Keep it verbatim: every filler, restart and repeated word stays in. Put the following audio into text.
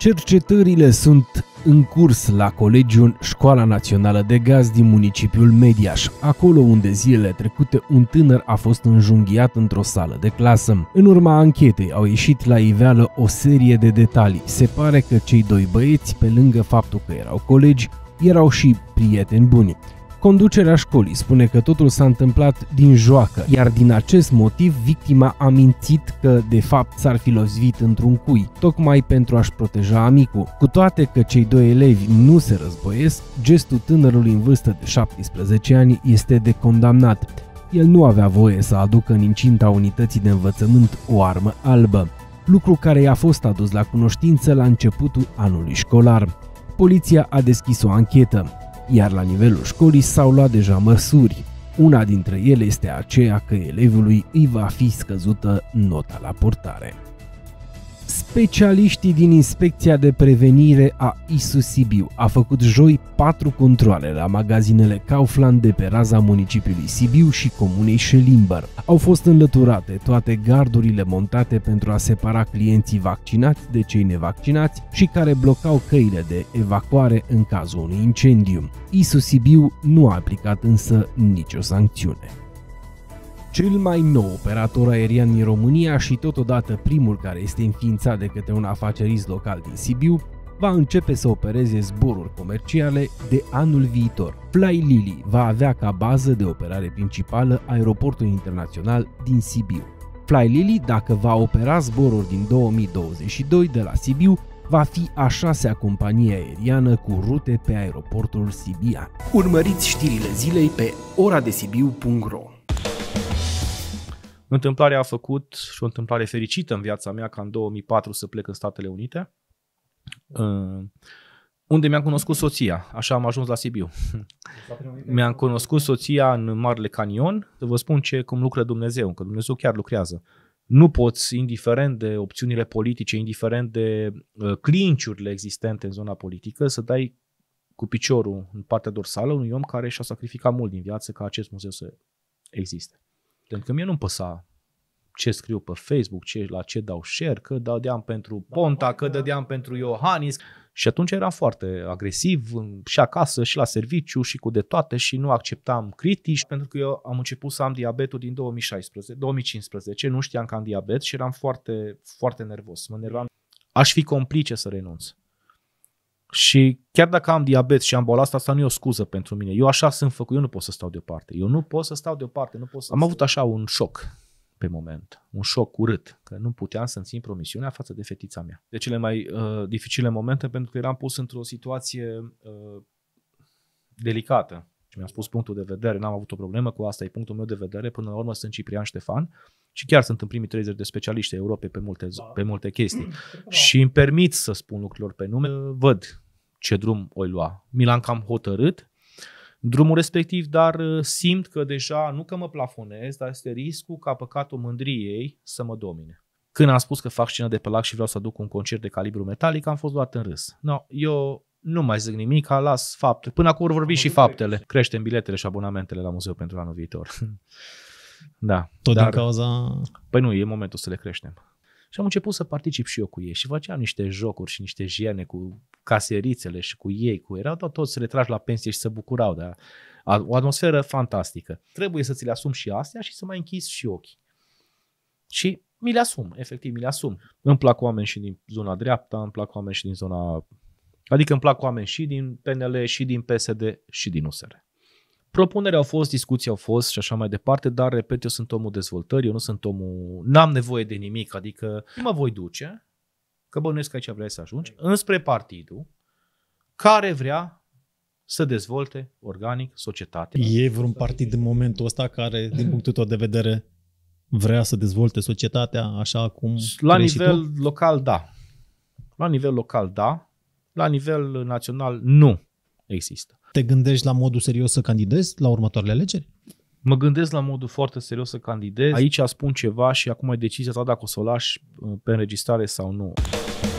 Cercetările sunt în curs la colegiul Școala Națională de Gaz din municipiul Mediaș, acolo unde zilele trecute un tânăr a fost înjunghiat într-o sală de clasă. În urma anchetei au ieșit la iveală o serie de detalii. Se pare că cei doi băieți, pe lângă faptul că erau colegi, erau și prieteni buni. Conducerea școlii spune că totul s-a întâmplat din joacă, iar din acest motiv victima a mințit că de fapt s-ar fi lovit într-un cui, tocmai pentru a-și proteja amicul. Cu toate că cei doi elevi nu se războiesc, gestul tânărului în vârstă de șaptesprezece ani este de condamnat. El nu avea voie să aducă în incinta unității de învățământ o armă albă, lucru care i-a fost adus la cunoștință la începutul anului școlar. Poliția a deschis o anchetă, iar la nivelul școlii s-au luat deja măsuri. Una dintre ele este aceea că elevului îi va fi scăzută nota la portare. Specialiștii din Inspecția de Prevenire a I S U Sibiu a făcut joi patru controale la magazinele Kaufland de pe raza municipiului Sibiu și comunei Șelimber. Au fost înlăturate toate gardurile montate pentru a separa clienții vaccinați de cei nevaccinați și care blocau căile de evacuare în cazul unui incendiu. I S U Sibiu nu a aplicat însă nicio sancțiune. Cel mai nou operator aerian din România și totodată primul care este înființat de către un afacerist local din Sibiu, va începe să opereze zboruri comerciale de anul viitor. FlyLily va avea ca bază de operare principală aeroportul internațional din Sibiu. FlyLily, dacă va opera zboruri din două mii douăzeci și doi de la Sibiu, va fi a șasea companie aeriană cu rute pe aeroportul sibian. Urmăriți știrile zilei pe ora de sibiu punct ro. Întâmplarea a făcut și o întâmplare fericită în viața mea ca în două mii patru să plec în Statele Unite, unde mi-am cunoscut soția, așa am ajuns la Sibiu. Mi-am cunoscut soția în Marele Canion, să vă spun ce, cum lucră Dumnezeu, că Dumnezeu chiar lucrează. Nu poți, indiferent de opțiunile politice, indiferent de uh, clinciurile existente în zona politică, să dai cu piciorul în partea dorsală unui om care și-a sacrificat mult din viață ca acest muzeu să existe. Pentru că mie nu-mi păsa ce scriu pe Facebook, ce, la ce dau share, că dădeam pentru Ponta, că dădeam pentru Iohannis. Și atunci eram foarte agresiv și acasă și la serviciu și cu de toate și nu acceptam critici, pentru că eu am început să am diabetul din două mii șaisprezece, două mii cincisprezece, nu știam că am diabet și eram foarte, foarte nervos. Mă nervam. Aș fi complice să renunț. Și chiar dacă am diabet și am boala asta, asta nu e o scuză pentru mine. Eu așa sunt făcut, eu nu pot să stau deoparte. Eu nu pot să stau deoparte. Nu pot să am avut așa un șoc pe moment, un șoc urât, că nu puteam să-mi țin promisiunea față de fetița mea. De cele mai uh, dificile momente, pentru că eram pus într-o situație uh, delicată. Și mi-am spus punctul de vedere, n-am avut o problemă cu asta, e punctul meu de vedere. Până la urmă sunt Ciprian Ștefan și chiar sunt în primii treizeci de specialiști Europei pe multe, pe multe chestii. Și îmi permit să spun lucrurilor pe nume, văd ce drum o lua. Mi l-am cam hotărât drumul respectiv, dar simt că deja, nu că mă plafonez, dar este riscul ca păcatul mândriei să mă domine. Când am spus că fac scenă de pe lac și vreau să aduc un concert de calibru metalic, am fost luat în râs. No, eu nu mai zic nimic, las fapte. Până acum vor vorbi și faptele. Creștem biletele și abonamentele la muzeu pentru anul viitor. Da. Tot dar, din cauza... Păi nu, e momentul să le creștem. Și am început să particip și eu cu ei și făceam niște jocuri și niște jene cu caserițele și cu ei, cu erau tot, toți să le tragi la pensie și să bucurau de o atmosferă fantastică. Trebuie să ți le asumi și astea și să mai închizi și ochii. Și mi le asum, efectiv mi le asum. Îmi plac oameni și din zona dreapta, îmi plac oameni și din zona... Adică îmi plac oameni și din P N L, și din P S D, și din U S R. Propuneri au fost, discuții au fost și așa mai departe, dar, repet, eu sunt omul dezvoltării, eu nu sunt omul... N-am nevoie de nimic, adică mă voi duce, că bănuiesc că aici vrei să ajungi, înspre partidul care vrea să dezvolte organic societatea. E vreun partid în momentul ăsta care, din punctul tău de vedere, vrea să dezvolte societatea așa cum La nivel local, da. La nivel local, da. La nivel național, nu există. Te gândești la modul serios să candidezi la următoarele alegeri? Mă gândesc la modul foarte serios să candidez. Aici spun ceva și acum e decizia ta dacă o să o lași pe înregistrare sau nu.